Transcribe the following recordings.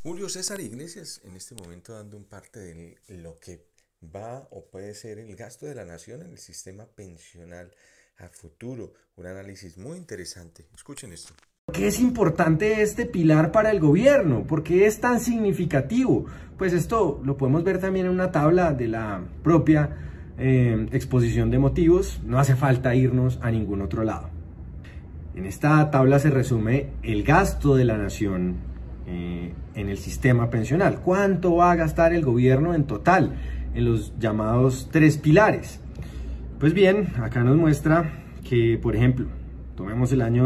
Julio César Iglesias en este momento dando un parte de lo que va o puede ser el gasto de la nación en el sistema pensional a futuro. Un análisis muy interesante. Escuchen esto. ¿Por qué es importante este pilar para el gobierno? ¿Por qué es tan significativo? Pues esto lo podemos ver también en una tabla de la propia exposición de motivos. No hace falta irnos a ningún otro lado. En esta tabla se resume el gasto de la nación en el sistema pensional. ¿Cuánto va a gastar el gobierno en total en los llamados 3 pilares? Pues bien, acá nos muestra que, por ejemplo, tomemos el año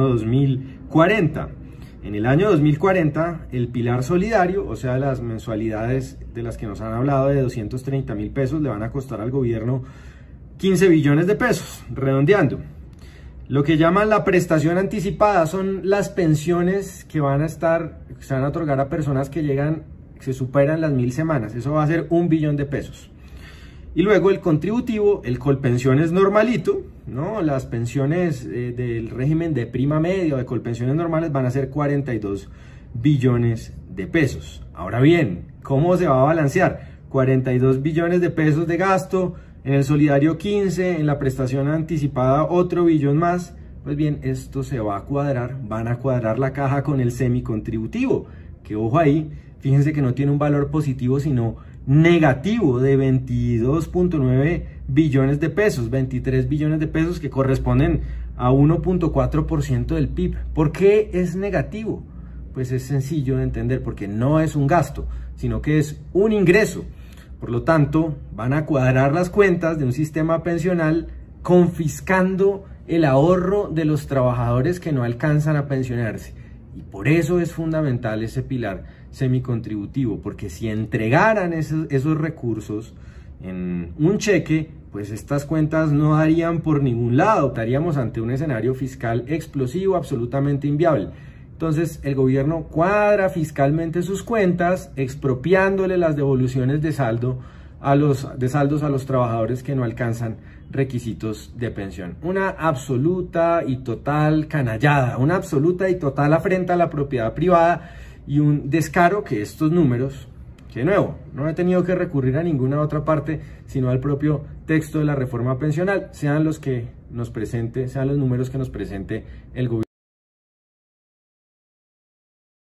2040. En el año 2040, el pilar solidario, o sea, las mensualidades de las que nos han hablado de 230.000 pesos, le van a costar al gobierno 15 billones de pesos, redondeando. Lo que llaman la prestación anticipada son las pensiones que se van a otorgar a personas que se superan las 1000 semanas. Eso va a ser 1 billón de pesos. Y luego el contributivo, el Colpensiones normalito, ¿no? Las pensiones del régimen de prima media o de Colpensiones normales van a ser 42 billones de pesos. Ahora bien, ¿cómo se va a balancear? 42 billones de pesos de gasto, en el solidario 15, en la prestación anticipada otro billón más. Pues bien, esto se va a cuadrar, van a cuadrar la caja con el semicontributivo, que ojo ahí, fíjense que no tiene un valor positivo, sino negativo de 22.9 billones de pesos, 23 billones de pesos que corresponden a 1.4% del PIB. ¿Por qué es negativo? Pues es sencillo de entender, porque no es un gasto, sino que es un ingreso. Por lo tanto, van a cuadrar las cuentas de un sistema pensional confiscando el ahorro de los trabajadores que no alcanzan a pensionarse. Y por eso es fundamental ese pilar semicontributivo, porque si entregaran esos recursos en un cheque, pues estas cuentas no darían por ningún lado, estaríamos ante un escenario fiscal explosivo, absolutamente inviable. Entonces el gobierno cuadra fiscalmente sus cuentas, expropiándole las devoluciones de saldos a los trabajadores que no alcanzan requisitos de pensión. Una absoluta y total canallada, una absoluta y total afrenta a la propiedad privada y un descaro que estos números, que de nuevo, no he tenido que recurrir a ninguna otra parte, sino al propio texto de la reforma pensional, sean los números que nos presente el gobierno.